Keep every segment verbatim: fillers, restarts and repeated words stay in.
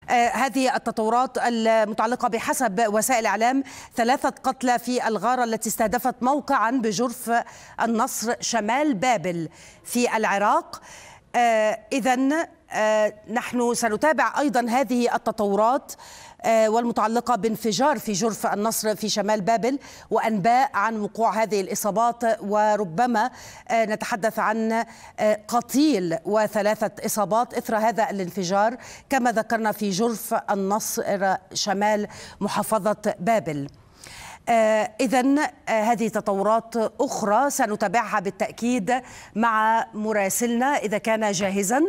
هذه التطورات المتعلقة بحسب وسائل الإعلام ثلاثة قتلى في الغارة التي استهدفت موقعا بجرف النصر شمال بابل في العراق. إذن نحن سنتابع أيضا هذه التطورات والمتعلقة بانفجار في جرف النصر في شمال بابل وأنباء عن وقوع هذه الإصابات، وربما نتحدث عن قتيل وثلاثة إصابات إثر هذا الانفجار كما ذكرنا في جرف النصر شمال محافظة بابل. إذن هذه تطورات أخرى سنتابعها بالتأكيد مع مراسلنا إذا كان جاهزا.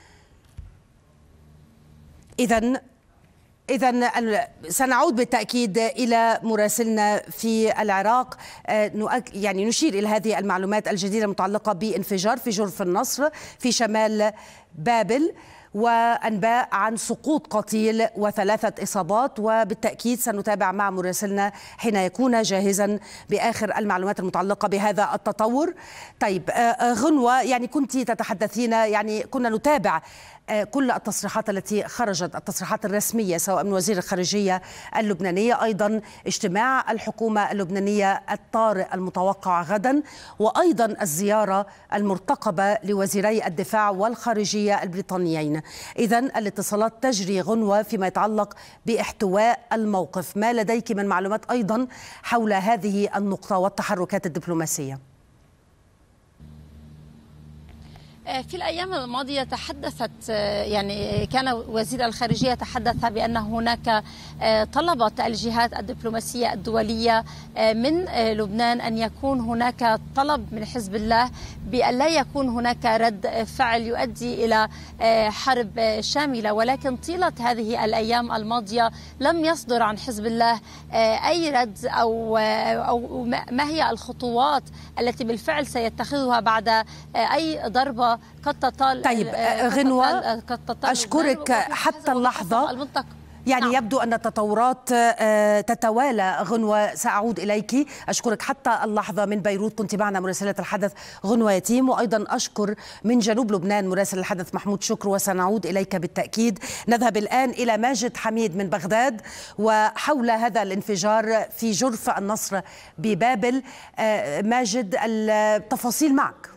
إذن إذن سنعود بالتأكيد إلى مراسلنا في العراق، يعني نشير إلى هذه المعلومات الجديدة المتعلقة بانفجار في جرف النصر في شمال بابل وأنباء عن سقوط قتيل وثلاثة إصابات، وبالتأكيد سنتابع مع مراسلنا حين يكون جاهزا بآخر المعلومات المتعلقة بهذا التطور. طيب غنوة، يعني كنت تتحدثين، يعني كنا نتابع كل التصريحات التي خرجت، التصريحات الرسمية سواء من وزير الخارجية اللبنانية، أيضا اجتماع الحكومة اللبنانية الطارئ المتوقع غدا، وأيضا الزيارة المرتقبة لوزيري الدفاع والخارجية البريطانيين. إذن الاتصالات تجري غنوة فيما يتعلق باحتواء الموقف. ما لديك من معلومات أيضا حول هذه النقطة والتحركات الدبلوماسية؟ في الأيام الماضية تحدثت، يعني كان وزير الخارجية تحدث بأن هناك طلبت الجهات الدبلوماسية الدولية من لبنان أن يكون هناك طلب من حزب الله بأن لا يكون هناك رد فعل يؤدي إلى حرب شاملة، ولكن طيلة هذه الأيام الماضية لم يصدر عن حزب الله أي رد أو أو ما هي الخطوات التي بالفعل سيتخذها بعد أي ضربة قد تطال. طيب غنوة، أشكرك حتى اللحظة. يعني نعم. يبدو أن التطورات تتوالى. غنوة سأعود إليك. أشكرك حتى اللحظة من بيروت، كنت معنا مراسلة الحدث غنوة يتيم، وأيضا أشكر من جنوب لبنان مراسل الحدث محمود شكر، وسنعود إليك بالتأكيد. نذهب الآن إلى ماجد حميد من بغداد وحول هذا الانفجار في جرف النصر ببابل. ماجد، التفاصيل معك.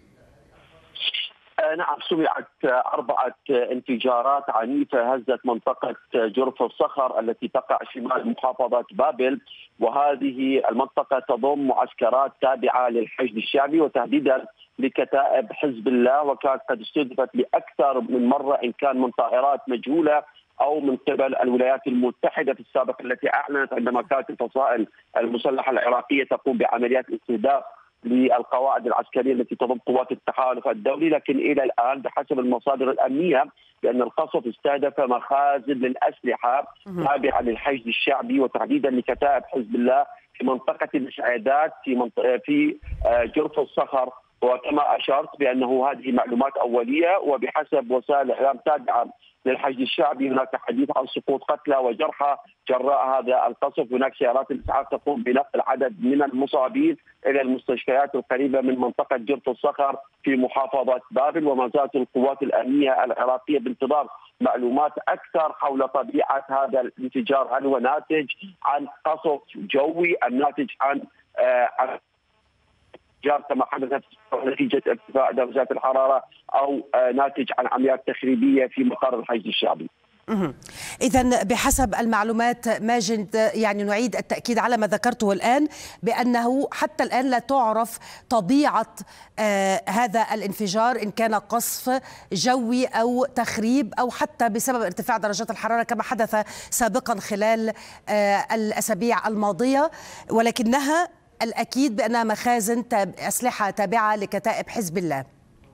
نعم، سمعت أربعة انفجارات عنيفة هزت منطقة جرف الصخر التي تقع شمال محافظة بابل، وهذه المنطقة تضم معسكرات تابعة للحشد الشعبي وتحديدا لكتائب حزب الله، وكانت قد استهدفت لأكثر من مرة إن كان من طائرات مجهولة أو من قبل الولايات المتحدة في السابق، التي أعلنت عندما كانت الفصائل المسلحة العراقية تقوم بعمليات استهداف للقواعد العسكرية التي تضم قوات التحالف الدولي. لكن إلى الآن بحسب المصادر الأمنية بأن القصف استهدف مخازن للأسلحة تابعة للحشد الشعبي وتحديدا لكتائب حزب الله في منطقة الإسعادات في منطقة في جرف الصخر. وكما أشرت بأنه هذه معلومات أولية، وبحسب وسائل الإعلام تابعة للحشد الشعبي هناك حديث عن سقوط قتلى وجرحى جراء هذا القصف. هناك سيارات الإسعاف تقوم بنقل عدد من المصابين إلى المستشفيات القريبة من منطقة جرف الصخر في محافظة بابل، وما زالت القوات الأمنية العراقية بانتظار معلومات أكثر حول طبيعة هذا الانفجار، هل هو ناتج عن قصف جوي أم ناتج عن آه عن كما حدثت نتيجة ارتفاع درجات الحرارة أو ناتج عن عمليات تخريبية في مقر الحشد الشعبي. إذن بحسب المعلومات ماجد، يعني نعيد التأكيد على ما ذكرته الآن بأنه حتى الآن لا تعرف طبيعة آه هذا الانفجار، إن كان قصف جوي أو تخريب أو حتى بسبب ارتفاع درجات الحرارة كما حدث سابقا خلال آه الأسابيع الماضية، ولكنها الأكيد بأنها مخازن أسلحة تابعة لكتائب حزب الله.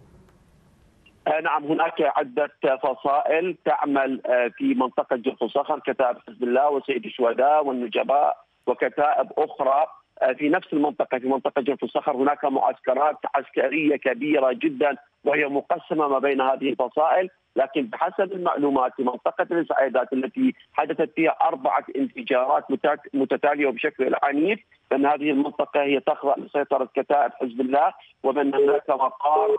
نعم، هناك عدة فصائل تعمل في منطقة جرف الصخر، كتائب حزب الله وسيد الشهداء والنجباء وكتائب أخرى في نفس المنطقة. في منطقة جرف الصخر هناك معسكرات عسكرية كبيرة جدا وهي مقسمة ما بين هذه الفصائل، لكن بحسب المعلومات في منطقة الإسعادات التي حدثت فيها أربعة انفجارات متتالية وبشكل عنيف، أن هذه المنطقة هي تخضع لسيطرة كتائب حزب الله، ومن هناك مقار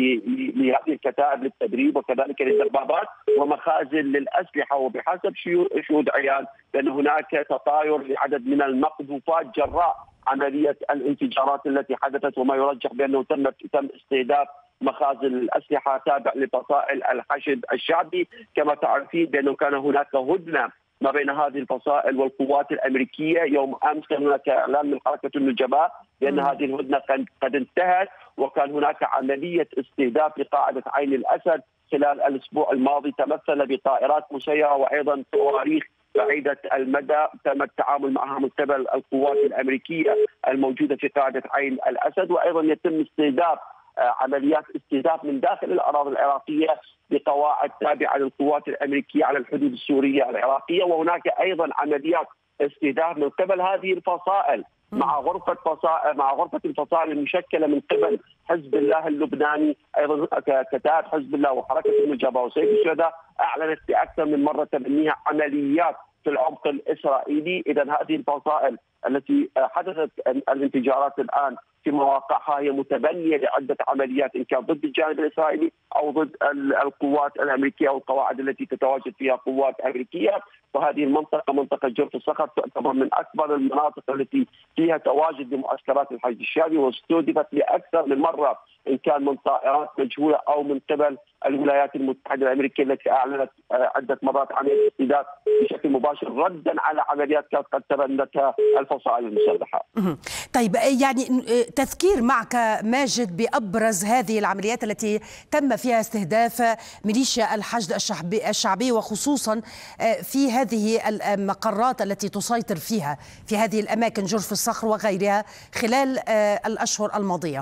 لهذه الكتائب للتدريب وكذلك للدبابات ومخازن للأسلحة. وبحسب شهود عيان بأن هناك تطاير لعدد من المقذوفات جراء عملية الانفجارات التي حدثت، وما يرجح بأنه تم تم استهداف مخازن الأسلحة تابع لفصائل الحشد الشعبي. كما تعرفين بأنه كان هناك هدنة ما بين هذه الفصائل والقوات الأمريكية يوم أمس، كان هناك إعلان من حركة النجباء بأن هذه الهدنة قد انتهت، وكان هناك عملية استهداف لقاعدة عين الأسد خلال الأسبوع الماضي تمثل بطائرات مسيرة وأيضا صواريخ بعيدة المدى تم التعامل معها من قبل القوات الأمريكية الموجودة في قاعدة عين الأسد، وأيضا يتم استهداف عمليات استهداف من داخل الأراضي العراقية بقواعد تابعة للقوات الأمريكية على الحدود السورية العراقية. وهناك أيضا عمليات استهداف من قبل هذه الفصائل مع غرفة فصائل مع غرفة الفصائل المشكلة من قبل حزب الله اللبناني، أيضا كتائب حزب الله وحركة النجباء وسيف الشهداء أعلنت بأكثر من مرة تبنيها عمليات في العمق الإسرائيلي. إذا هذه الفصائل التي حدثت الانفجارات الآن في مواقعها هي متبنية لعدة عمليات إن كان ضد الجانب الإسرائيلي أو ضد القوات الأمريكية والقواعد التي تتواجد فيها قوات أمريكية. فهذه المنطقة منطقة جرف الصخر تعتبر من أكبر المناطق التي فيها تواجد لمعسكرات الحشد الشعبي، واستهدفت لأكثر من مرة إن كان من طائرات مجهولة أو من قبل الولايات المتحدة الأمريكية التي أعلنت عدة مرات عن الاستهداف بشكل مباشر ردا على عمليات كانت قد تبنتها الفصائل المسلحة. طيب، يعني تذكير معك ماجد بأبرز هذه العمليات التي تم فيها استهداف ميليشيا الحشد الشعبي، وخصوصا في هذه المقرات التي تسيطر فيها في هذه الأماكن جرف الصخر وغيرها خلال الأشهر الماضية.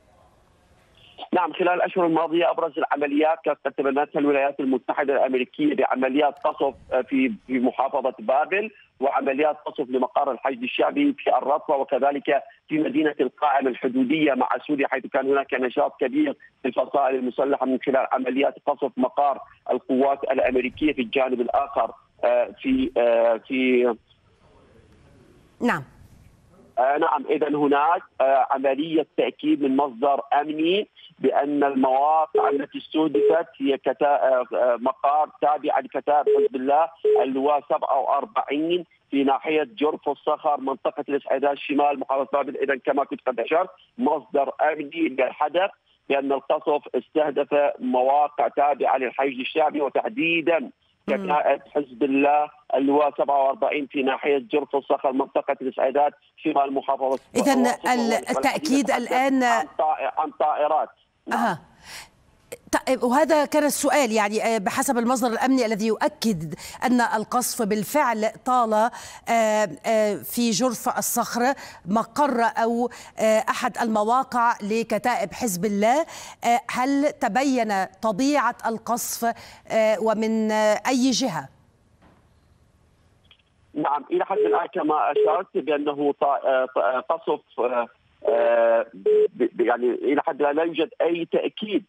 نعم، خلال الأشهر الماضية أبرز العمليات كانت قد تبنتها الولايات المتحدة الأمريكية بعمليات قصف في في محافظة بابل، وعمليات قصف لمقر الحشد الشعبي في الرطبة، وكذلك في مدينة القائم الحدودية مع سوريا، حيث كان هناك نشاط كبير في الفصائل المسلحة من خلال عمليات قصف مقار القوات الأمريكية في الجانب الآخر في في نعم آه نعم إذا هناك آه عملية تأكيد من مصدر أمني بأن المواقع التي استهدفت هي كتا... آه مقار تابع لكتائب حزب الله اللواء سبعة وأربعين في ناحية جرف الصخر منطقة الإسعادات شمال محافظة بابل. إذا كما كنت قد أشرت مصدر أمني للحدث بأن القصف استهدف مواقع تابعة للحشد الشعبي وتحديدا كتائب حزب الله اللواء سبعة وأربعين في ناحية جرف الصخر منطقة الإسعادات شمال محافظة. إذن التأكيد الآن عن طائرات. أها. وهذا كان السؤال، يعني بحسب المصدر الأمني الذي يؤكد أن القصف بالفعل طال في جرف الصخر مقر أو أحد المواقع لكتائب حزب الله، هل تبين طبيعة القصف ومن أي جهة؟ نعم، إلى حد الآن كما أشرت بأنه قصف يعني إلى حد الآن لا يوجد أي تأكيد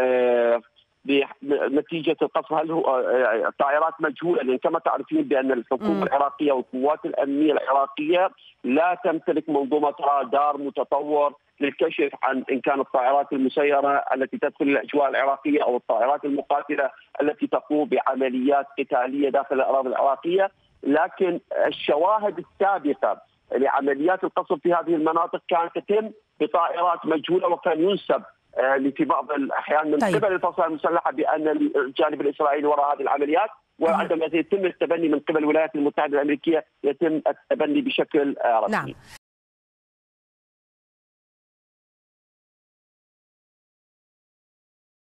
بنتيجة القصف هل هو طائرات مجهولة، لأن كما تعرفين بأن الحكومة العراقية والقوات الأمنية العراقية لا تمتلك منظومة رادار متطور للكشف عن إن كانت الطائرات المسيرة التي تدخل الأجواء العراقية أو الطائرات المقاتلة التي تقوم بعمليات قتالية داخل الأراضي العراقية. لكن الشواهد السابقة لعمليات القصف في هذه المناطق كانت تتم بطائرات مجهولة، وكان ينسب في بعض الأحيان من قبل الفصائل المسلحة بأن الجانب الإسرائيلي وراء هذه العمليات، وعندما يتم التبني من قبل الولايات المتحدة الأمريكية يتم التبني بشكل رسمي. نعم.